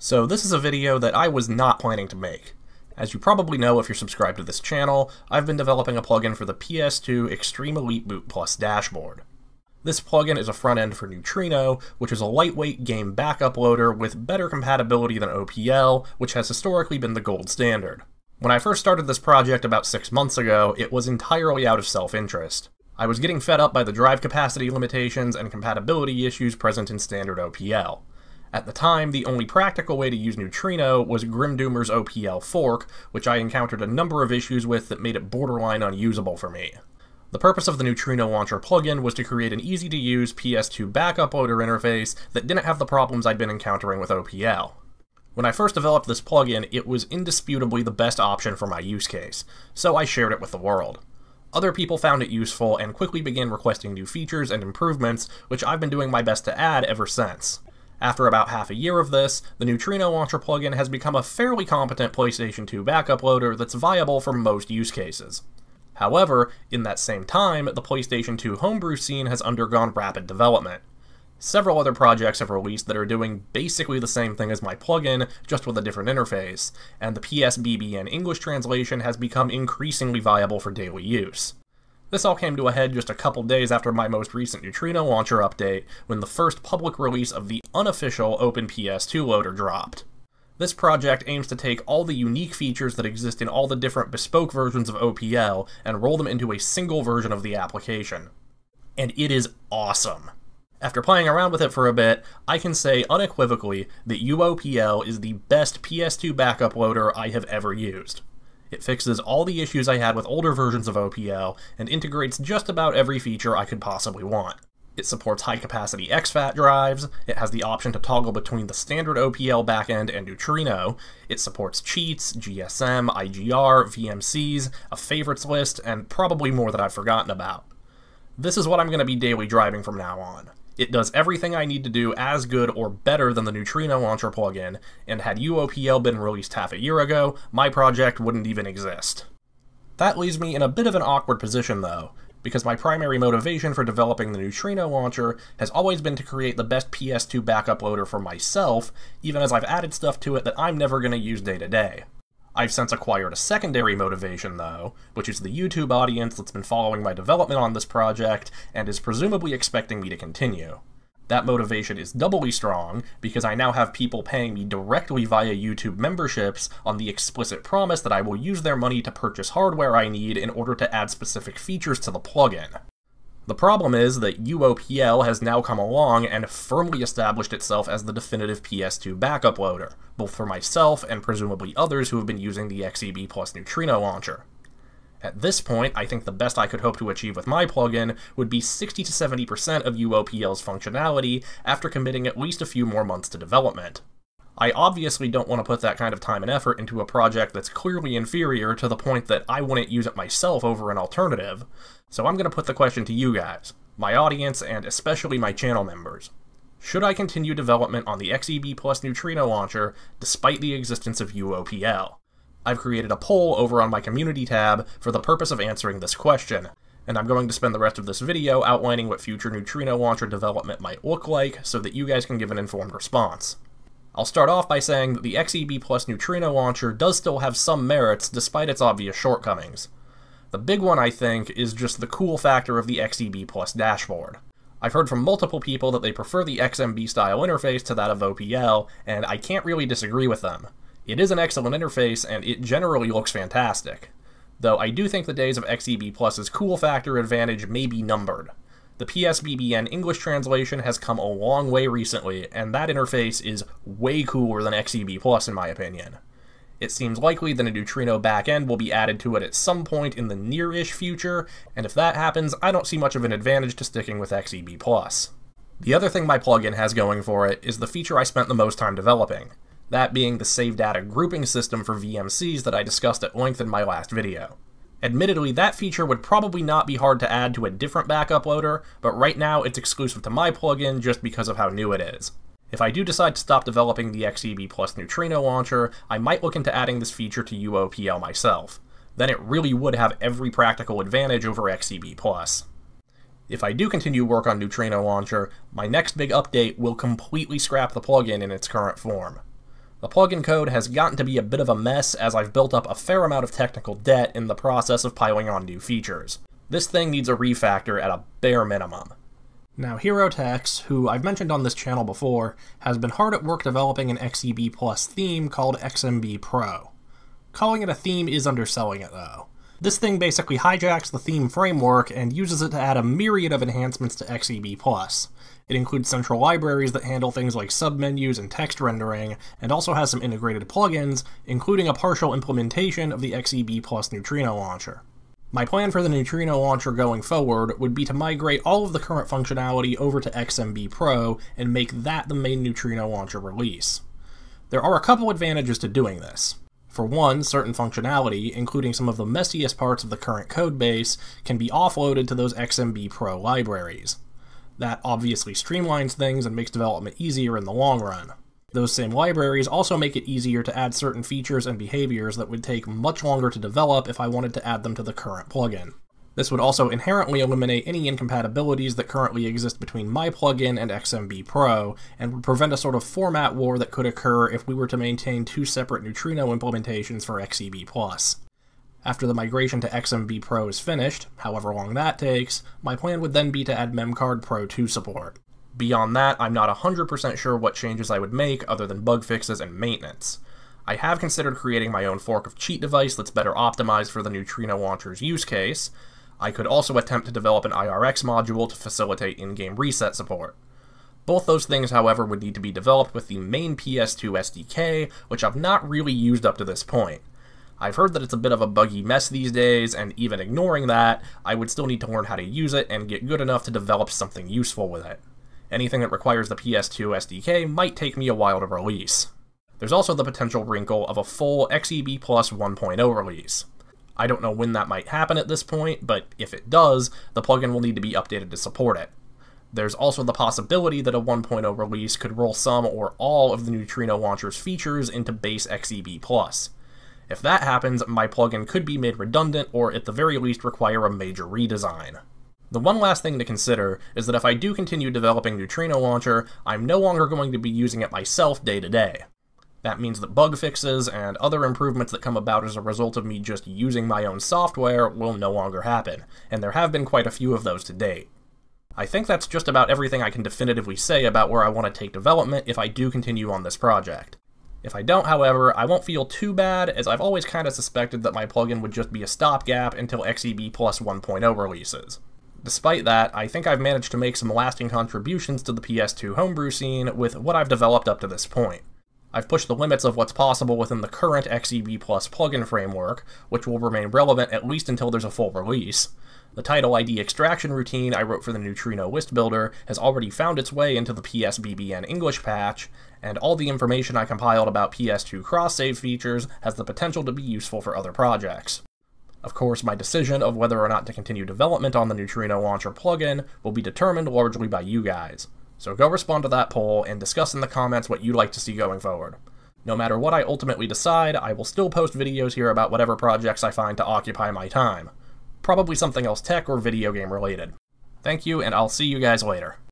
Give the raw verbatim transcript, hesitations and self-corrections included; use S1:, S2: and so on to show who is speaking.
S1: So this is a video that I was not planning to make. As you probably know if you're subscribed to this channel, I've been developing a plugin for the P S two Extreme Elite Boot Plus dashboard. This plugin is a front end for Neutrino, which is a lightweight game backup loader with better compatibility than O P L, which has historically been the gold standard. When I first started this project about six months ago, it was entirely out of self-interest. I was getting fed up by the drive capacity limitations and compatibility issues present in standard O P L. At the time, the only practical way to use Neutrino was Grimdoomer's O P L fork, which I encountered a number of issues with that made it borderline unusable for me. The purpose of the Neutrino Launcher plugin was to create an easy-to-use P S two backup loader interface that didn't have the problems I'd been encountering with O P L. When I first developed this plugin, it was indisputably the best option for my use case, so I shared it with the world. Other people found it useful and quickly began requesting new features and improvements, which I've been doing my best to add ever since. After about half a year of this, the Neutrino Launcher plugin has become a fairly competent PlayStation two backup loader that's viable for most use cases. However, in that same time, the PlayStation two Homebrew scene has undergone rapid development. Several other projects have released that are doing basically the same thing as my plugin, just with a different interface, and the P S B B N English translation has become increasingly viable for daily use. This all came to a head just a couple days after my most recent Neutrino Launcher update, when the first public release of the unofficial Open P S two loader dropped. This project aims to take all the unique features that exist in all the different bespoke versions of O P L and roll them into a single version of the application. And it is awesome. After playing around with it for a bit, I can say unequivocally that U O P L is the best P S two backup loader I have ever used. It fixes all the issues I had with older versions of O P L, and integrates just about every feature I could possibly want. It supports high-capacity X FAT drives, it has the option to toggle between the standard O P L backend and Neutrino, it supports cheats, G S M, I G R, V M Cs, a favorites list, and probably more that I've forgotten about. This is what I'm going to be daily driving from now on. It does everything I need to do as good or better than the Neutrino Launcher plugin, and had U O P L been released half a year ago, my project wouldn't even exist. That leaves me in a bit of an awkward position though, because my primary motivation for developing the Neutrino Launcher has always been to create the best P S two backup loader for myself, even as I've added stuff to it that I'm never going to use day to day. I've since acquired a secondary motivation, though, which is the YouTube audience that's been following my development on this project and is presumably expecting me to continue. That motivation is doubly strong because I now have people paying me directly via YouTube memberships on the explicit promise that I will use their money to purchase hardware I need in order to add specific features to the plugin. The problem is that U O P L has now come along and firmly established itself as the definitive P S two backup loader, both for myself and presumably others who have been using the X E B plus Neutrino Launcher. At this point, I think the best I could hope to achieve with my plugin would be sixty to seventy percent of U O P L's functionality after committing at least a few more months to development. I obviously don't want to put that kind of time and effort into a project that's clearly inferior to the point that I wouldn't use it myself over an alternative, so I'm going to put the question to you guys, my audience, and especially my channel members. Should I continue development on the X E B plus Neutrino Launcher despite the existence of U O P L? I've created a poll over on my community tab for the purpose of answering this question, and I'm going to spend the rest of this video outlining what future Neutrino Launcher development might look like so that you guys can give an informed response. I'll start off by saying that the X E B plus Neutrino Launcher does still have some merits despite its obvious shortcomings. The big one, I think, is just the cool factor of the X E B plus dashboard. I've heard from multiple people that they prefer the X M B style interface to that of O P L, and I can't really disagree with them. It is an excellent interface, and it generally looks fantastic. Though I do think the days of X E B plus's cool factor advantage may be numbered. The P S B B N English translation has come a long way recently, and that interface is way cooler than X E B plus in my opinion. It seems likely that a Neutrino backend will be added to it at some point in the near-ish future, and if that happens, I don't see much of an advantage to sticking with X E B plus. The other thing my plugin has going for it is the feature I spent the most time developing, that being the save data grouping system for V M Cs that I discussed at length in my last video. Admittedly, that feature would probably not be hard to add to a different backup loader, but right now it's exclusive to my plugin just because of how new it is. If I do decide to stop developing the X E B plus Neutrino Launcher, I might look into adding this feature to U O P L myself. Then it really would have every practical advantage over X E B plus. If I do continue work on Neutrino Launcher, my next big update will completely scrap the plugin in its current form. The plugin code has gotten to be a bit of a mess as I've built up a fair amount of technical debt in the process of piling on new features. This thing needs a refactor at a bare minimum. Now, HeroTex, who I've mentioned on this channel before, has been hard at work developing an X E B Plus theme called X M B Pro. Calling it a theme is underselling it, though. This thing basically hijacks the theme framework and uses it to add a myriad of enhancements to X E B Plus. It includes central libraries that handle things like submenus and text rendering, and also has some integrated plugins, including a partial implementation of the X E B Plus neutrino launcher. My plan for the neutrino launcher going forward would be to migrate all of the current functionality over to X M B Pro and make that the main neutrino launcher release. There are a couple advantages to doing this. For one, certain functionality, including some of the messiest parts of the current codebase, can be offloaded to those X M B Pro libraries. That obviously streamlines things and makes development easier in the long run. Those same libraries also make it easier to add certain features and behaviors that would take much longer to develop if I wanted to add them to the current plugin. This would also inherently eliminate any incompatibilities that currently exist between my plugin and X M B Pro, and would prevent a sort of format war that could occur if we were to maintain two separate neutrino implementations for X E B Plus. After the migration to X M B Pro is finished, however long that takes, my plan would then be to add Memcard Pro two support. Beyond that, I'm not one hundred percent sure what changes I would make other than bug fixes and maintenance. I have considered creating my own fork of cheat device that's better optimized for the neutrino launcher's use case. I could also attempt to develop an I R X module to facilitate in-game reset support. Both those things, however, would need to be developed with the main P S two S D K, which I've not really used up to this point. I've heard that it's a bit of a buggy mess these days, and even ignoring that, I would still need to learn how to use it and get good enough to develop something useful with it. Anything that requires the P S two S D K might take me a while to release. There's also the potential wrinkle of a full X E B Plus one point oh release. I don't know when that might happen at this point, but if it does, the plugin will need to be updated to support it. There's also the possibility that a one point oh release could roll some or all of the neutrino launcher's features into base X E B Plus. If that happens, my plugin could be made redundant or at the very least require a major redesign. The one last thing to consider is that if I do continue developing Neutrino Launcher, I'm no longer going to be using it myself day to day. That means that bug fixes and other improvements that come about as a result of me just using my own software will no longer happen, and there have been quite a few of those to date. I think that's just about everything I can definitively say about where I want to take development if I do continue on this project. If I don't, however, I won't feel too bad, as I've always kind of suspected that my plugin would just be a stopgap until X E B Plus one point oh releases. Despite that, I think I've managed to make some lasting contributions to the P S two homebrew scene with what I've developed up to this point. I've pushed the limits of what's possible within the current X E B Plus plugin framework, which will remain relevant at least until there's a full release. The title I D extraction routine I wrote for the Neutrino list builder has already found its way into the P S B B N English patch, and all the information I compiled about P S two cross-save features has the potential to be useful for other projects. Of course, my decision of whether or not to continue development on the Neutrino Launcher plugin will be determined largely by you guys. So go respond to that poll and discuss in the comments what you'd like to see going forward. No matter what I ultimately decide, I will still post videos here about whatever projects I find to occupy my time. Probably something else tech or video game related. Thank you, and I'll see you guys later.